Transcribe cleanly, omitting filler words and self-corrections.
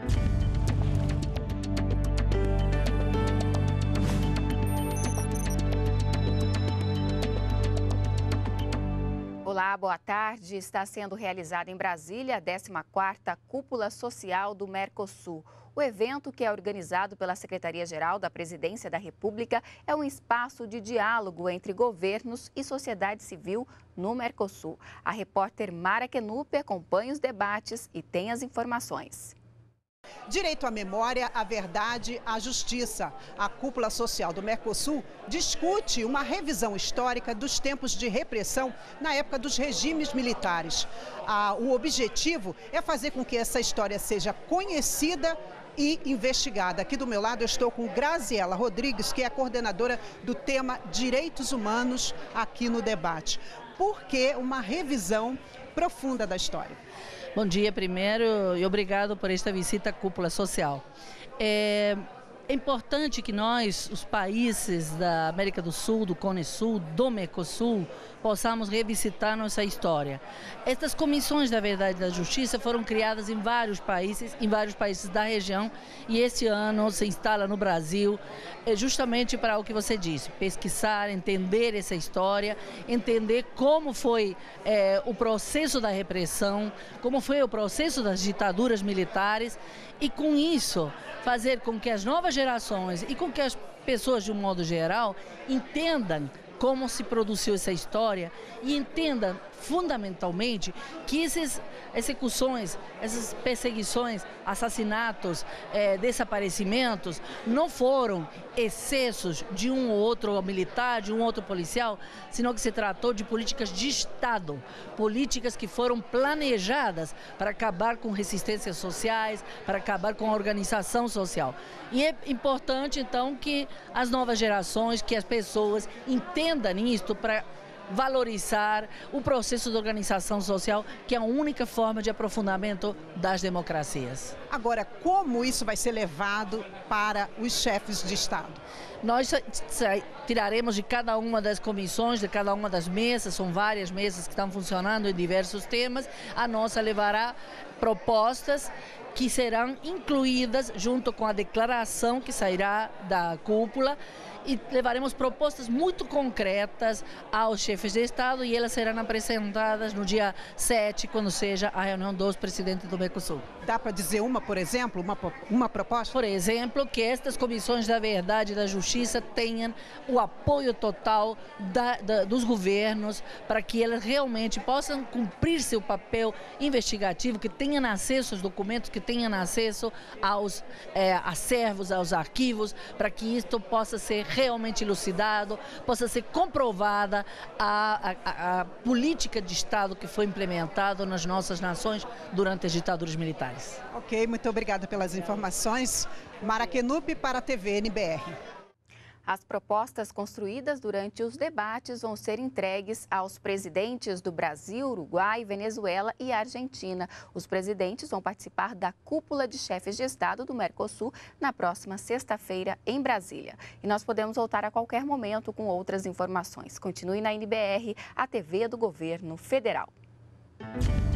Olá, boa tarde. Está sendo realizada em Brasília a 14ª Cúpula Social do Mercosul. O evento, que é organizado pela Secretaria-Geral da Presidência da República, é um espaço de diálogo entre governos e sociedade civil no Mercosul. A repórter Mara Kenupe acompanha os debates e tem as informações. Direito à memória, à verdade, à justiça. A Cúpula Social do Mercosul discute uma revisão histórica dos tempos de repressão na época dos regimes militares. O objetivo é fazer com que essa história seja conhecida e investigada. Aqui do meu lado eu estou com Graziela Rodrigues, que é a coordenadora do tema Direitos Humanos aqui no debate. Por que uma revisão profunda da história? Bom dia primeiro e obrigado por esta visita à Cúpula Social. É importante que nós, os países da América do Sul, do Cone Sul, do Mercosul, possamos revisitar nossa história. Estas comissões da verdade e da justiça foram criadas em vários países da região, e esse ano se instala no Brasil, justamente para o que você disse, pesquisar, entender essa história, entender como foi o processo da repressão, como foi o processo das ditaduras militares, e com isso fazer com que as novas gerações e com que as pessoas de um modo geral entendam como se produziu essa história e entendam fundamentalmente que essas execuções, essas perseguições, assassinatos, desaparecimentos não foram excessos de um ou outro militar, de um outro policial, senão que se tratou de políticas de Estado, políticas que foram planejadas para acabar com resistências sociais, para acabar com a organização social. E é importante então que as novas gerações, que as pessoas entendam isto para valorizar o processo de organização social, que é a única forma de aprofundamento das democracias. Agora, como isso vai ser levado para os chefes de Estado? Nós tiraremos de cada uma das comissões, de cada uma das mesas, são várias mesas que estão funcionando em diversos temas, a nossa levará propostas que serão incluídas junto com a declaração que sairá da cúpula, e levaremos propostas muito concretas aos chefes de Estado, e elas serão apresentadas no dia 7, quando seja a reunião dos presidentes do Mercosul. Dá para dizer por exemplo, uma proposta? Por exemplo, que estas comissões da verdade e da justiça tenham o apoio total dos governos, para que elas realmente possam cumprir seu papel investigativo, que tenham acesso aos documentos, que tenham acesso aos acervos, aos arquivos, para que isto possa ser realmente elucidado, possa ser comprovada a política de Estado que foi implementada nas nossas nações durante as ditaduras militares. Ok, muito obrigada pelas informações. Mara Kenupe para a TV NBR. As propostas construídas durante os debates vão ser entregues aos presidentes do Brasil, Uruguai, Venezuela e Argentina. Os presidentes vão participar da Cúpula de Chefes de Estado do Mercosul na próxima sexta-feira em Brasília. E nós podemos voltar a qualquer momento com outras informações. Continue na NBR, a TV do Governo Federal.